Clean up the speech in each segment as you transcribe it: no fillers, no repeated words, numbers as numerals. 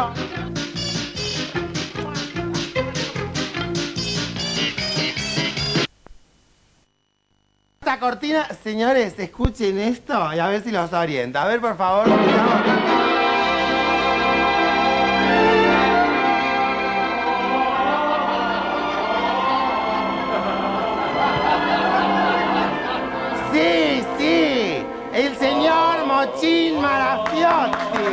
Esta cortina, señores, escuchen esto y a ver si los orienta. A ver, por favor, escuchamos. Sí, sí, el señor Mochín Marafiotti.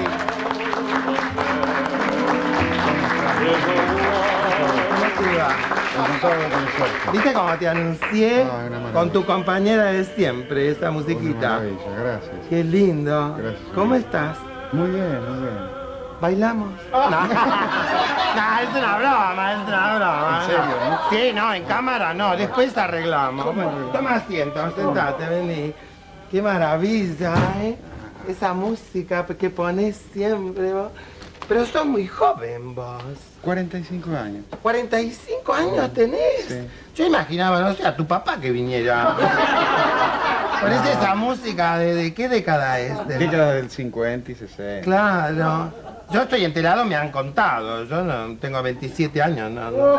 ¿Cómo te va? ¿Viste cómo te anuncié? Con tu compañera de siempre, esa musiquita. Gracias. Qué lindo. Gracias. ¿Cómo estás? Muy bien, muy bien. ¿Bailamos? No. No, es una broma, es una broma. ¿En serio, no? Sí, no, en cámara no, después arreglamos. Toma asiento, sentate, vení. Qué maravilla, ¿eh? Esa música que pones siempre vos. Pero sos muy joven vos. 45 años. ¿45 años tenés? Sí. Yo imaginaba, no sé, a tu papá que viniera. Pero es esa música, ¿de qué década es? Década del 50 y 60. Claro. Yo estoy enterado, me han contado. Yo no tengo 27 años, no.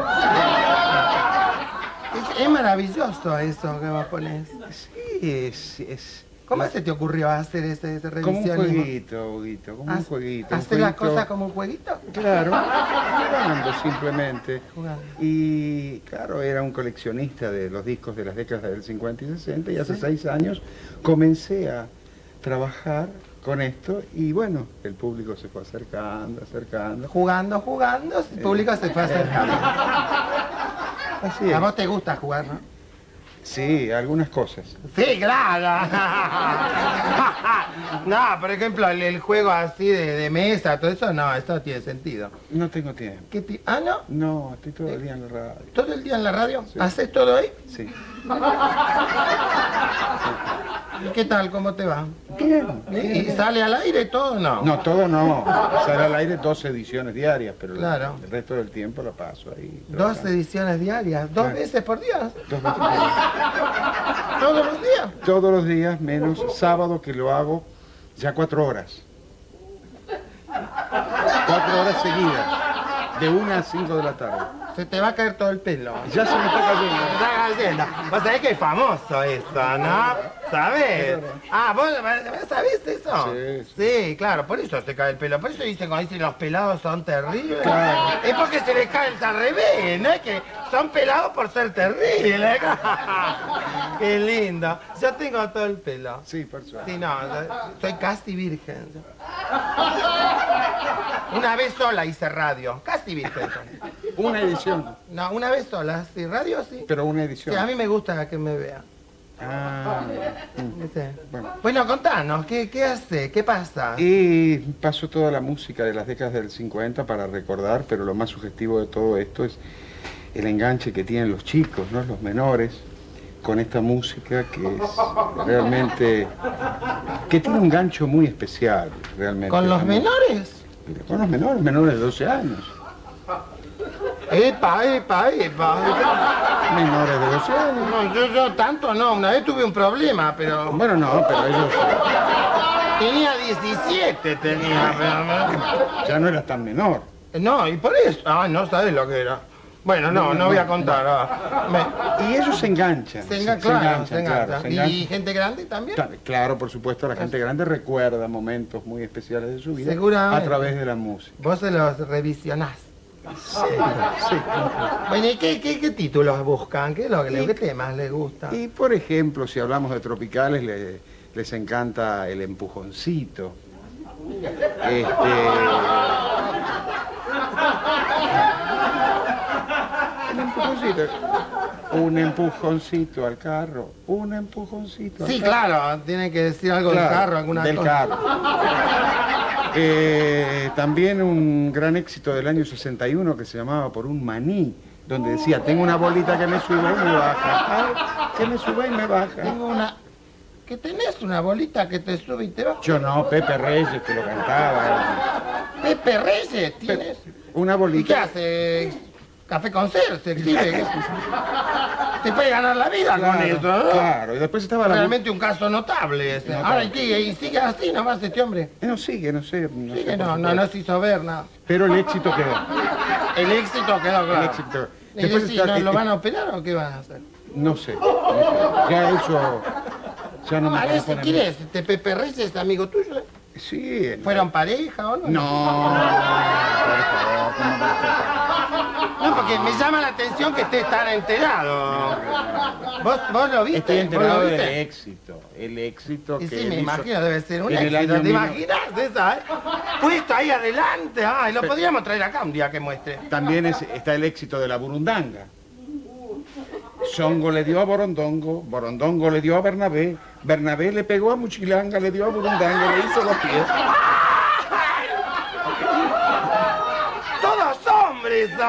Es maravilloso eso que vos ponés. Sí, es... ¿Cómo se te ocurrió hacer ese Como un revisionismo? jueguito, Huguito, como un jueguito. ¿Hacer las cosas como un jueguito? Claro, jugando simplemente. Jugando. Y claro, era un coleccionista de los discos de las décadas del 50 y 60 y hace 6 años comencé a trabajar con esto y bueno, el público se fue acercando. Jugando, el público se fue acercando. Así es. A vos te gusta jugar, ¿no? Sí, algunas cosas. Sí, claro. No, por ejemplo, el juego así de mesa, todo eso, no, esto no tiene sentido. No tengo tiempo. ¿Ah, no? No, estoy todo el día en la radio. ¿Todo el día en la radio? Sí. ¿Haces todo ahí? Sí. ¿Y qué tal? ¿Cómo te va? Bien. ¿Y sale al aire todo o no? No, todo no. Sale al aire 2 ediciones diarias, pero Claro. el resto del tiempo lo paso ahí. 2 ediciones diarias, 2 Claro. veces por día. 2 veces por día. ¿Todos los días? Todos los días, menos sábado que lo hago ya 4 horas. 4 horas seguidas, de 1 a 5 de la tarde. Se te va a caer todo el pelo. Ya se me está cayendo. Se está cayendo. Vos sabés que es famoso eso, ¿no? ¿Sabés? Ah, ¿vos sabés eso? Sí, Sí, claro, por eso se cae el pelo. Por eso dicen cuando dicen los pelados son terribles. Claro. Es porque se les cae el al revés, ¿no? Es que son pelados por ser terribles. Qué lindo. Yo tengo todo el pelo. Sí, por suerte. Sí, no, soy casi virgen. Una vez sola hice radio, casi virgen. Una edición, No, una vez sola, sí, radio sí. pero una Sí, edición. a mí me gusta que me vea. Ah, ¿Viste? bueno. Bueno, contanos, ¿qué hace? ¿Qué pasa? Y paso toda la música de las décadas del 50 para recordar, pero lo más sugestivo de todo esto es el enganche que tienen los chicos, ¿no? Los menores, con esta música que es realmente... que tiene un gancho muy especial, realmente. ¿Con los menores? Con los menores de 12 años. Epa. Menores de 12 años. No, yo tanto no, una vez tuve un problema, pero... Bueno, no, pero ellos Tenía 17, pero... ya no eras tan menor. No, y por eso... Ah, no sabes lo que era. Bueno, no voy a contar. Y ellos se enganchan. Se enganchan. Claro, se enganchan. ¿Y gente grande también? Claro, por supuesto, la gente grande recuerda momentos muy especiales de su vida Seguramente. a través de la música. Vos se los revisionás. Sí, sí. Bueno, ¿y qué títulos buscan? ¿Qué temas les gusta? Y por ejemplo, si hablamos de tropicales, les encanta el empujoncito. El empujoncito. Un empujoncito al carro, un empujoncito al Sí, carro. claro, tienen que decir algo del carro, alguna del cosa. carro. También un gran éxito del año 61 que se llamaba Por un maní, donde decía, tengo una bolita que me sube y me baja. Ay, que me sube y me baja. Tengo una... ¿Que tenés una bolita que te sube y te baja? Yo no, Pepe Reyes que lo cantaba. Pepe Reyes, ¿tienes? Una ¿Y qué bolita. hace? ¿Café con ser? ¿Se exhibe? Se puede ganar la vida con eso, ¿no? Claro, y después estaba realmente un caso notable ese. Notable. Ahora, ¿y sigue así nomás este hombre? No sigue, no sé. Sigue, no se hizo ver nada. Pero el éxito quedó. El éxito quedó, claro. El éxito. ¿Y Después decís, está, ¿lo van a operar o qué van a hacer? No sé. Ya eso... Ya no me A ver, si corresponde a mí. quieres, Pepe Reyes es amigo tuyo. Sí. ¿Fueron pareja o no? No, por favor, ¿cómo va a ser pareja? No, porque me llama la atención que estés tan enterado. ¿Vos lo viste? Estoy enterado ¿Vos lo del viste? éxito. El éxito Y que sí, él me hizo imagino, debe ser un en el éxito. año ¿Te imaginas esa, puesto ahí adelante? Ay, lo podríamos traer acá un día que muestre. También está el éxito de la burundanga. Songo le dio a Borondongo, Borondongo le dio a Bernabé, Bernabé le pegó a Muchilanga, le dio a Burundanga, le hizo los pies. ¡Todos hombres! ¿No?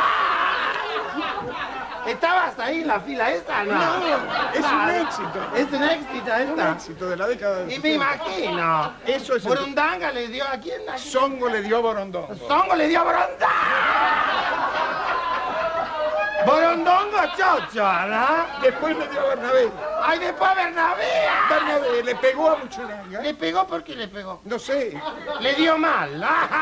¿Estabas ahí en la fila esa? No, es un éxito. Es un éxito esta. Un éxito de la década del Y me 60. imagino. Eso es el- Burundanga le dio a quién? Songo le dio a Borondongo. Songo le dio a Borondanga. Borondongo chocho, ¿no? Después le dio a Bernabé. Ay, después Bernabé. Bernabé le pegó a Muchilanga. ¿Le pegó? ¿Por qué le pegó? No sé. Le dio mal.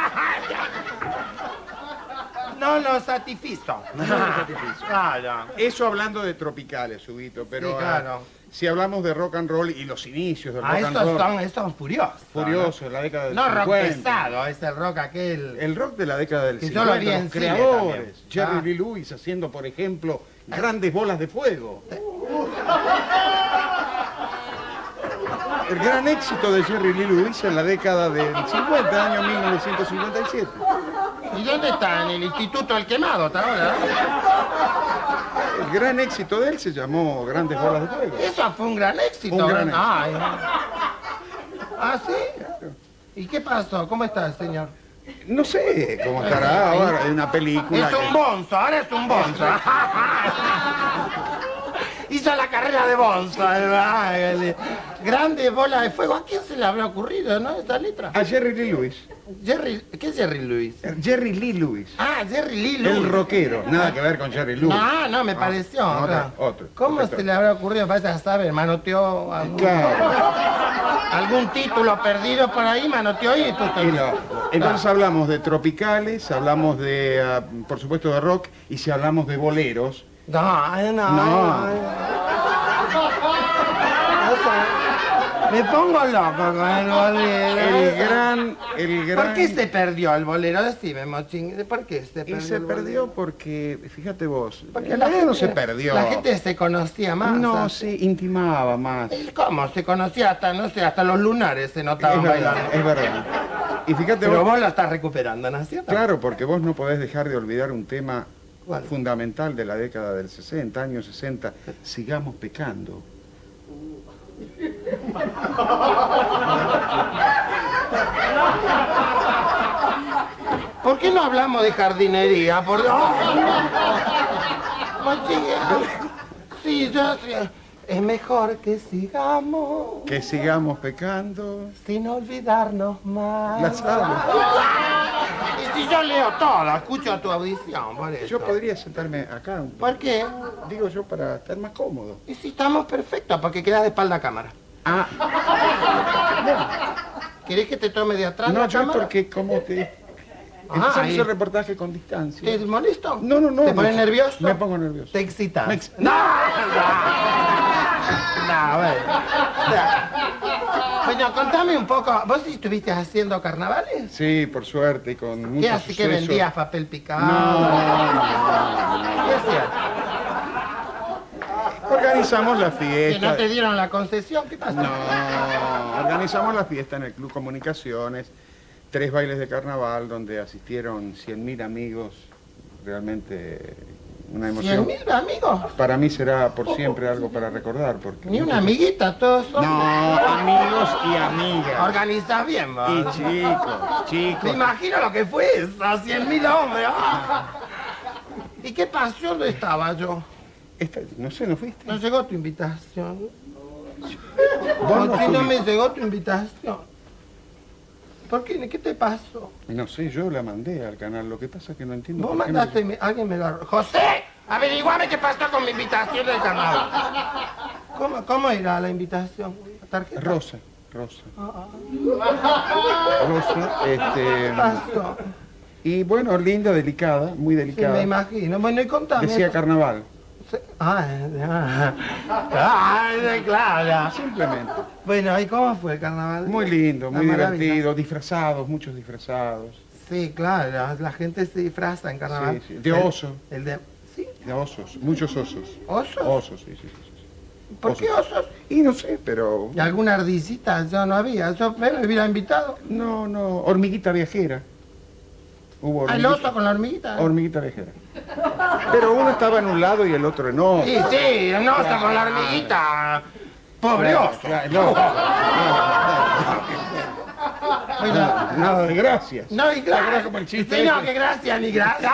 No lo satisfizo. No lo satisfizo. Claro. Eso hablando de tropicales, Subito, pero Sí, claro. si hablamos de rock and roll y los inicios del rock and Estos roll, son furiosos. furioso, la década del No rock 50. pesado, es el rock aquel. El rock de la década del Que yo 50, lo vi en los cine creadores, también. Jerry Ah. Lee Lewis haciendo, por ejemplo, Grandes Bolas de Fuego. El gran éxito de Jerry Lee Lewis en la década del 50, año 1957. ¿Y dónde está? En el Instituto El Quemado, ¿está ahora? El gran éxito de él se llamó Grandes Bolas de Fuego. Eso fue un gran éxito. Un gran ¿verdad? Ay. ¿Ah, sí? ¿Y qué pasó? ¿Cómo está, señor? No sé cómo estará ahora, hay una película Es un bonzo, ahora es un bonzo. Hizo la carrera de bonzo, ¿verdad? Grandes bolas de fuego. ¿A quién se le habrá ocurrido, no, esta letra? A Jerry Lee Lewis. ¿Qué es Jerry Lewis? Jerry Lee Lewis. Ah, Jerry Lee Lewis. El rockero, nada que ver con Jerry Lewis. No, me pareció. no, claro. otro. ¿Cómo se le habrá ocurrido? Vaya a saber, manoteó algún título perdido por ahí, manoteó y tú Y no. Entonces hablamos de tropicales, hablamos de, por supuesto, de rock, y si hablamos de boleros... No. Me pongo loco con el bolero. El gran... ¿Por qué se perdió el bolero? Decime, Mochín. ¿Por qué se perdió? Y se el perdió bolero? porque, fíjate vos, Porque en la realidad no gente- se perdió. La gente se conocía más. No, así. se intimaba más. ¿Cómo? Se conocía hasta, no sé, hasta los lunares se notaban Es verdad, bailando. es verdad. Y fíjate Pero vos... vos lo estás recuperando, ¿no es cierto? Claro, porque vos no podés dejar de olvidar un tema ¿Cuál? fundamental de la década del 60, años 60. Sigamos pecando. ¿Por qué no hablamos de jardinería? Por Dios. Mochín, sí, yo sí. Es mejor que sigamos Que sigamos pecando. sin olvidarnos más. La sabes. Y si yo leo todo, escucho a tu audición, por eso. Yo podría sentarme acá un poco. ¿Por qué? Digo yo para estar más cómodo. Y si estamos perfectos, porque quedas de espalda a cámara. Ah, ¿Querés que te tome de atrás no, la yo cámara? porque como te... Ah, Entonces ahí. hice el reportaje con distancia. ¿Te molesto? No. ¿Te pones nervioso? Me pongo nervioso. ¿Te excitas? Me ex- No, bueno. O sea, bueno, contame un poco. ¿Vos estuviste haciendo carnavales? Sí, por suerte, y con mucho ¿Qué así que suceso. vendías papel picado? No. ¿Qué hacías? Organizamos la ¿Que fiesta. no te dieron la concesión? ¿Qué pasó? No, organizamos la fiesta en el Club Comunicaciones, 3 bailes de carnaval donde asistieron 100.000 amigos, realmente una emoción. ¿100.000 amigos? Para mí será por siempre algo para recordar, porque... Ni una amiguita, todos son. No, amigos y amigas. Organizás bien, vos. Y chicos. Me imagino lo que fue eso, 100.000 hombres. ¡Ah! ¿Y qué pasó? ¿Dónde estaba yo? No sé, ¿no fuiste? No llegó tu invitación. Vos ¿Por qué no me estuviste. llegó tu invitación? ¿Por qué? ¿Qué te pasó? No sé, yo la mandé al canal, lo que pasa es que no entiendo Vos por qué no- mandaste, alguien me la... ¡José! Averiguame qué pasó con mi invitación del carnaval. ¿Cómo era la invitación? ¿Tarjeta? Rosa, rosa. Ah, Rosa, ¿qué pasó? y bueno, linda, delicada, muy Sí, delicada. me imagino. Bueno, y contame. Decía carnaval. Claro. Simplemente. Bueno, ¿y cómo fue el carnaval? Muy lindo, muy Una maravilla. divertido, disfrazados, muchos disfrazados. Sí, claro, la gente se disfraza en carnaval. Sí, sí. De oso. ¿Sí? De osos, muchos osos. ¿Osos? Osos, sí, sí, sí. ¿Por qué osos? Y no sé, pero... ¿Y alguna ardillita? Yo no había. Yo me hubiera invitado. No, no, hormiguita viajera. Hubo ¿El oso con la hormiguita? hormiguita viajera. Pero uno estaba en un lado y el otro en otro. Sí, sí, el oso con la hormiguita. Pobre oso. Nada de gracias. No, y claro. Era como el chiste Sí, no, ese. que gracias, ni gracias.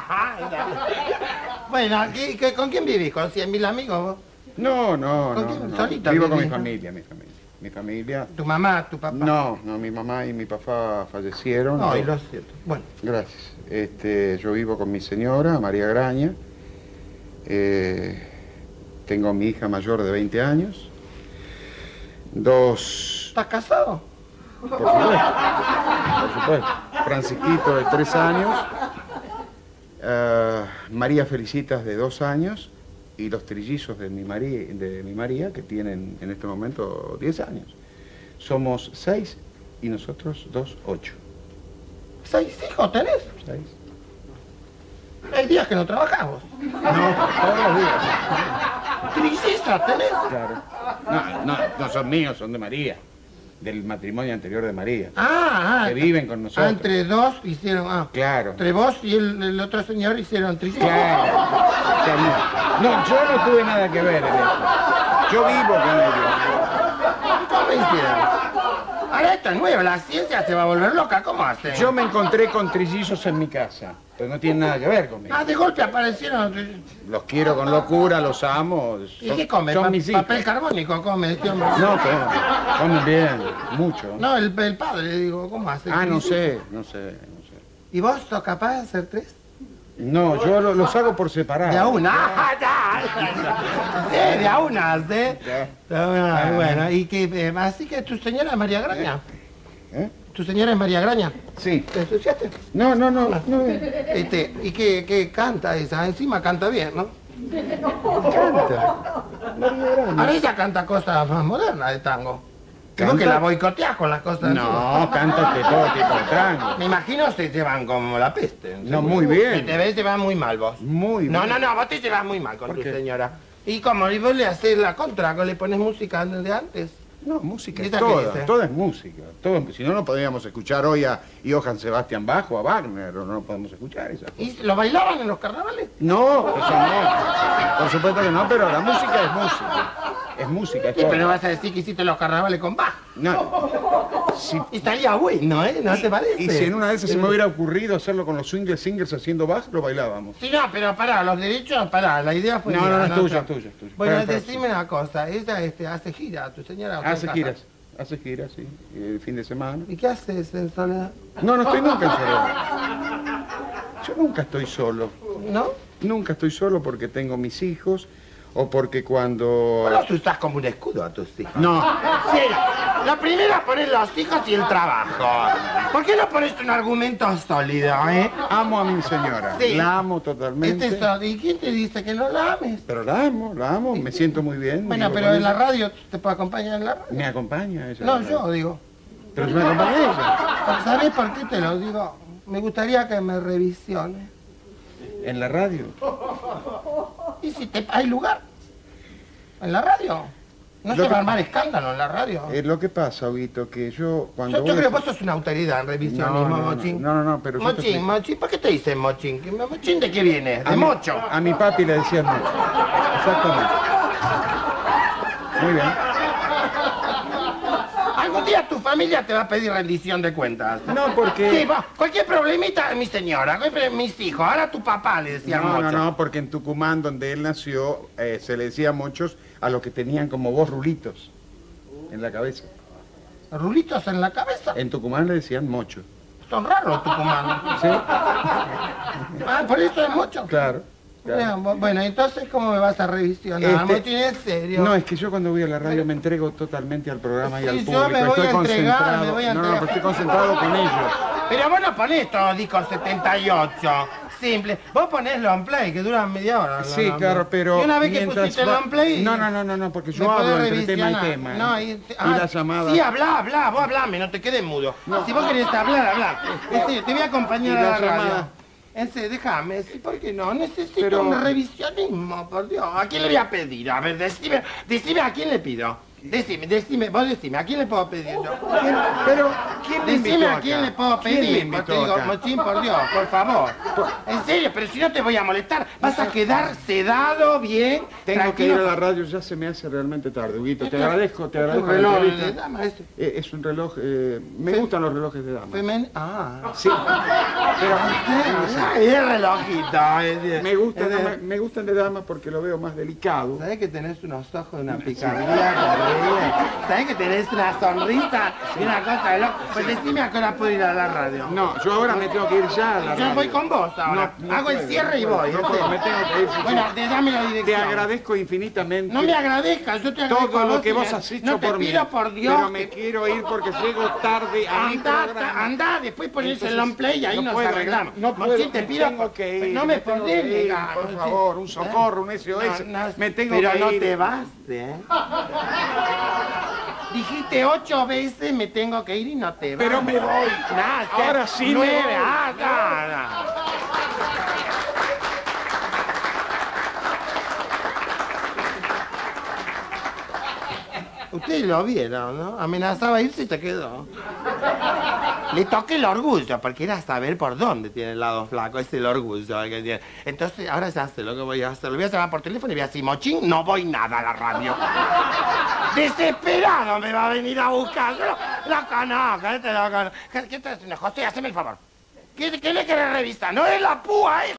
Bueno, ¿con quién vivís? ¿Con 100.000 amigos vos? No, no, ¿Con no. quién? no. ¿Solito Vivo con vivís? mi familia, mi familia. Mi familia... ¿Tu mamá, tu papá? No, no, mi mamá y mi papá fallecieron. No, Yo- y lo siento. Bueno, Gracias. Yo vivo con mi señora, María Graña. Tengo a mi hija mayor de 20 años. Dos... ¿estás casado? Por supuesto. Francisquito de 3 años. María Felicitas de 2 años. Y los trillizos de mi María, que tienen en este momento 10 años. Somos 6 y nosotros 2, 8. 6 hijos tenés. 6. Hay días que no trabajamos. No, todos los días. ¿Trillizas tenés? Claro. No son míos, son de María. Del matrimonio anterior de María. Que viven con nosotros. Entre dos hicieron... Claro. Entre vos y el otro señor hicieron trillizos. Claro. No, yo no tuve nada que ver en eso. Yo vivo con ellos. ¿Cómo hicieron? Ahora esto es nuevo, la ciencia se va a volver loca, ¿cómo hacen? Yo me encontré con trillizos en mi casa, pero no tienen nada que ver conmigo. De golpe aparecieron... Los quiero con locura, los amo. ¿Y qué come? Son mis hijos. ¿Papel carbónico come este hombre? No, comen bien, mucho. No, el padre, digo, ¿cómo hace? No sé. ¿Y vos sos capaz de hacer 3? No, yo los hago por separado. De a una. Sí, de a una, ¿sí? Bueno, y que, así que tu señora es María Graña. ¿Tu señora es María Graña? Sí. ¿Te ensuciaste? No. ¿Y qué canta esa? Encima canta bien, ¿no? Canta. María Graña. Ahora ella canta cosas más modernas de tango. Creo ¿Canta? que la boicoteás con las cosas No, canta de todo tipo de tango. Me imagino se llevan como la peste. No, muy bien. Te ves, te vas muy mal vos. Muy bien. No, vos te llevas muy mal con ¿Por tu qué? señora. ¿Y cómo? ¿Y vos le haces la contra? ¿Le pones música de antes? No, música ¿Y es esa qué toda, dice? toda es música. Si no, no podríamos escuchar hoy a Johann Sebastian Bach o a Wagner, o no podemos escuchar esas cosas. ¿Y lo bailaban en los carnavales? No, eso no. Por supuesto que no, pero la música es música. Es música, es Sí, todo. pero vas a decir que hiciste los carnavales con Bach. No. Si- Y estaría bueno, ¿eh? ¿No te parece? y si en una de esas se me hubiera ocurrido hacerlo con los singers haciendo Bach, lo bailábamos. Sí, no, pero pará, los derechos, pará, la idea fue... No, mía, es tuya, otra. es tuya. Bueno, Para- decime una cosa, ella hace gira, tu señora... Hace giras, sí, el fin de semana. ¿Y qué haces en soledad? No estoy nunca en soledad. Yo nunca estoy solo. ¿No? Nunca estoy solo porque tengo mis hijos o porque cuando... Vos los usás como un escudo a tus hijos. No, Sí, lo primero es poner los hijos y el trabajo. ¿Por qué no pones un argumento sólido, eh? amo a mi señora. Sí. La amo totalmente. ¿Y quién te dice que no la ames? Pero la amo, me siento muy bien. Bueno, vivo pero con en la ella. radio, ¿te puedo acompañar en la radio? Me acompaña ella. No, yo digo. Pero si me acompaña ella. ¿Sabés por qué te lo digo? Me gustaría que me revisiones. En la radio. ¿Y si hay lugar? ¿En la radio? No Lo se que- va a armar escándalo en la radio. Lo que pasa, Huguito, que yo cuando Yo voy a creo que hacer- vos sos una autoridad en revisionismo, Mochín. No, pero yo te explico. Mochín, ¿por qué te dicen Mochín? ¿Mochín de qué viene? A ¿De mi- mocho? A mi papi le decían mucho. Exactamente. Muy bien. Algún día tu familia te va a pedir rendición de cuentas. No, porque... Sí, cualquier problemita, mi señora, mis hijos. Ahora tu papá le decía mocho. No, porque en Tucumán, donde él nació, se le decía muchos a los que tenían como vos rulitos en la cabeza. ¿Rulitos en la cabeza? En Tucumán le decían mocho. Son raros, Tucumán. ¿Sí? Por eso es mocho. Claro. Claro. Bueno, entonces, ¿cómo me vas a revisionar? Mochín, ¿en serio? No, es que yo cuando voy a la radio me entrego totalmente al programa y al Sí, público. yo me voy a entregar, me voy a No, entregar. pero estoy concentrado con ellos. Pero vos no ponés todos discos 78. Simple. Vos ponés long play, que duran media hora. los Sí, long claro, play. pero Y una vez que mientras pusiste va- long play... No, porque yo me hablo podés entre tema y revisionar. tema. No, y la llamada. Sí, hablá, vos hablame, no te quedes mudo. Si vos querés hablar, hablá. Te voy a acompañar Y a la la radio. llamada. En serio, déjame, sí, ¿por qué no? Necesito Pero- un revisionismo, por Dios. ¿A quién le voy a pedir? A ver, decime a quién le pido. Vos decime, ¿a quién le puedo pedir yo? Pero, ¿quién me invitó Decime acá? a quién le puedo ¿Quién me pedir, invitó porque digo, acá? Mochín, por Dios, por favor. En serio, pero si no te voy a molestar, vas a quedar sedado, bien, Tengo que ir a tranquilo. la radio, ya se me hace realmente tarde, Huguito. Te agradezco Un la reloj entrevista. de dama este. Es un reloj, me gustan los relojes de dama. Sí. Pero Ay, el relojito. me gustan de dama porque lo veo más delicado. ¿Sabés que tenés unos ojos de una picardía terrible? ¿Sabés que tenés una sonrisa y una cosa de loco? Pues decime a qué hora puedo ir a la radio. No, yo ahora me tengo que ir ya a la radio. Yo voy con vos ahora. No Hago el puedo, cierre y no puedo, voy. no ¿en puedo, serio? me tengo que ir. Bueno, dame la Te dirección. agradezco infinitamente. No me agradezcas, yo te agradezco todo a lo que y vos me- has hecho no te por mí. pido por Dios. Pero me quiero ir porque llego tarde a mi programa. Andá, después ponés el Entonces, long play y ahí no nos puedo, arreglamos. no puedo, Mochín, te me pido tengo que ir, no me tengo podés que ir, negar. por Mochín. favor, un socorro, un SOS. Me tengo pero que no ir. te vas, ¿eh? Dijiste 8 veces me tengo que ir y no te vas. Pero me voy. Nada, Ahora sí me 9, voy. nada. Ustedes lo vieron, ¿no? Amenazaba irse y se quedó. Le toqué el orgullo, porque era saber por dónde tiene el lado flaco, es el orgullo que tiene. Entonces, ahora ya sé lo que voy a hacer. Lo voy a llamar por teléfono y voy a decir, Mochín, no voy nada a la radio. Desesperado me va a venir a buscar. Yo lo conozco, este lo conozco. ¿Qué te haciendo, José? Haceme el favor. ¿Qué le querés revisar? No es la púa,